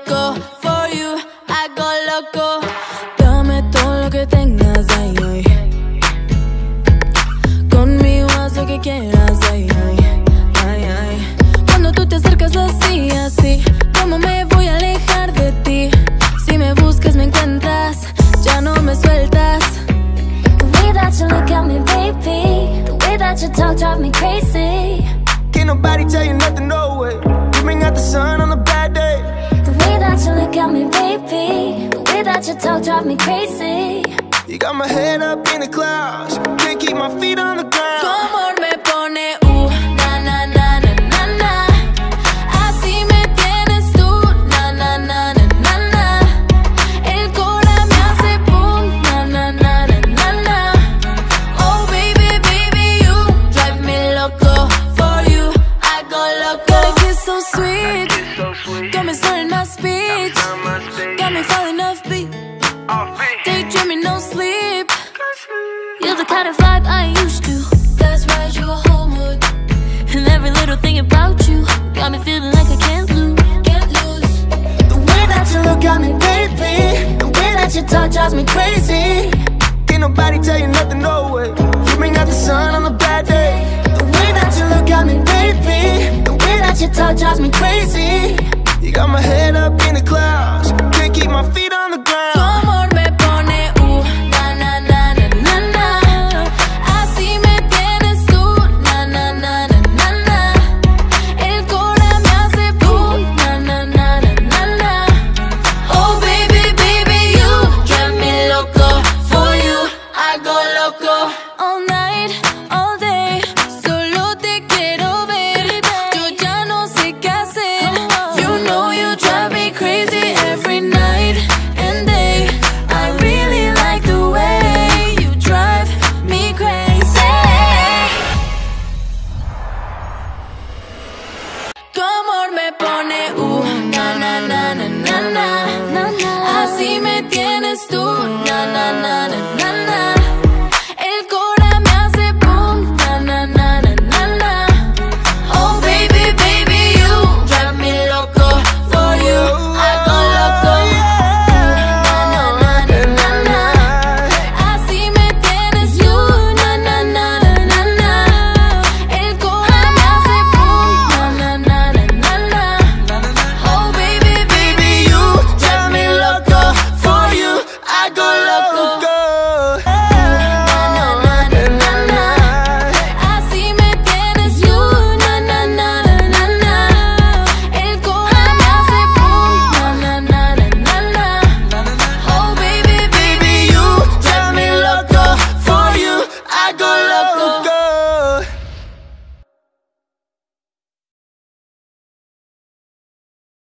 loco. For you, I go loco. Dame todo lo que tengas, ay, ay. Conmigo haz lo que quieras, ay, ay, ay, ay. Cuando tú te acercas así, así, ¿cómo me voy a alejar de ti? Si me buscas, me encuentras, ya no me sueltas. The way that you look at me, baby, the way that you talk drive me crazy. Can't nobody tell you nothing, no way. You bring out the sun on a bad day. The way that you look at me, baby, the way that you talk drive me crazy. You got my head up in the clouds, can't keep my feet on the ground. Tu amor me pone na na na na na na. Así me tienes tú, na na na na na na. El corazón me hace boom, na na na na na na. Oh baby, baby, you drive me loco. For you, I go loco. Got a kiss so sweet, got me starting my speech, got me falling off beat, daydreaming, no sleep. You're the kind of vibe I ain't used to. That's right, you a whole mood. And every little thing about you got me feeling like I can't lose, can't lose. The way that you look at me, baby, The way that you talk drives me crazy. can't nobody tell you nothing, no way. You bring out the sun on a bad day. The way that you look at me, baby, the way that you talk drives me crazy. You got my head up in the clouds, can't keep my feet on the Tu ground. amor me pone na na na na na na. Así me tienes tú, na na na na na na. El corazón me hace boom, na na na na na na. Oh baby, baby, you drive me loco. For you, I go loco. All night, all day, solo te quiero ver. Yo ya no sé qué hacer. You know you drive me crazy every night and day. I really like the way you drive me crazy. Tu amor me pone na na na na na na. Así me tienes tú, na na na na na na.